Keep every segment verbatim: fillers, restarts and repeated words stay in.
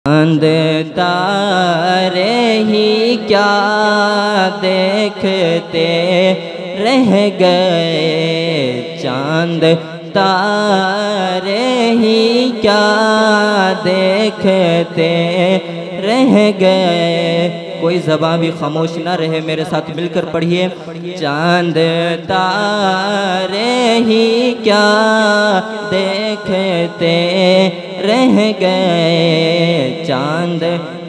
چاند تارے ہی کیا دیکھتے رہ گئے، چاند تارے ہی کیا دیکھتے رہ گئے۔ کوئی زبان بھی خاموش نہ رہے، میرے ساتھ مل کر پڑھیے۔ چاند تارے ہی کیا دیکھتے رہ گئے، چاند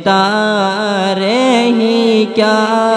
تارے ہی کیا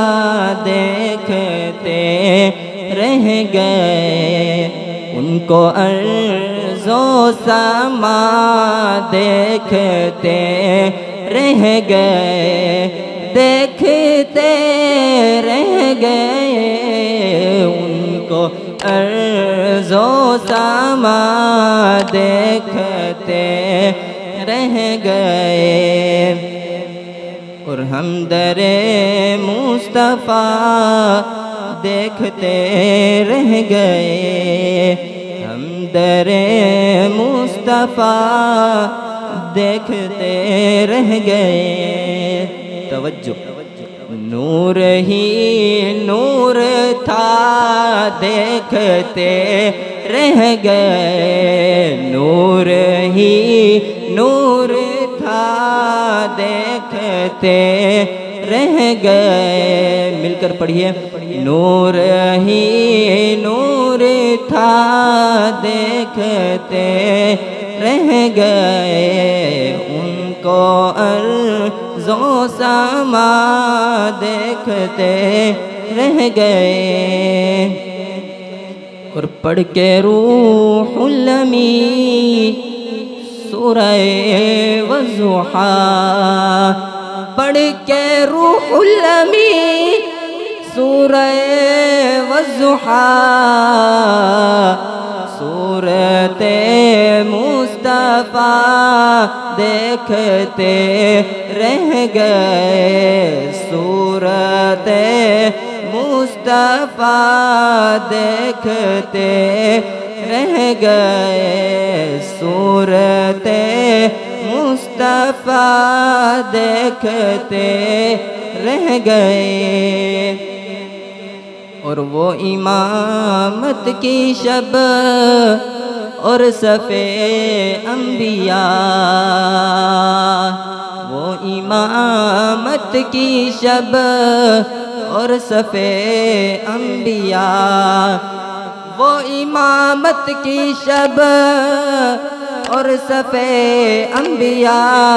دیکھتے رہ گئے، ان کو ارض و سما دیکھتے رہ گئے، دیکھتے رہ گئے، ان کو ارض و سما دیکھتے رہ گئے، اور ہم در مصطفیٰ دیکھتے رہ گئے، ہم در مصطفیٰ دیکھتے رہ گئے۔ توجہ، نور ہی نور تھا دیکھتے رہ گئے، نور ہی نور تھا دیکھتے رہ گئے۔ مل کر پڑھیے۔ نور ہی نور تھا دیکھتے رہ گئے، ان کو ارض و سما دیکھتے رہ گئے، اور پڑھ کے روح الامین سورہ والضحیٰ، پڑھ کے روح الامین سورہ والضحیٰ، صورت مصطفیٰ دیکھتے رہ گئے، صورت مصطفیٰ دیکھتے رہ گئے، صورت مصطفیٰ دیکھتے رہ گئے، اور وہ امامت کی شب اور صفِ انبیاء، وہ امامت کی شب اور صفِ انبیاء، وہ امامت کی شب اور صفِ انبیاء،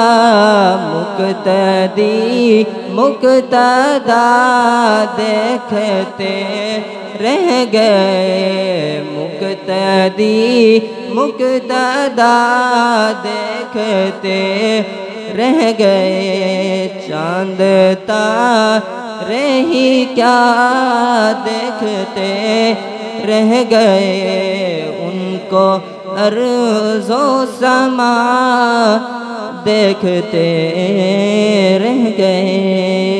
مقتدی مقتدا دیکھتے رہ گئے، مقتدی مقتدا دیکھتے رہ گئے، چاند تارے ہی کیا دیکھتے رہ گئے، ان کو ارض و سما دیکھتے رہ گئے۔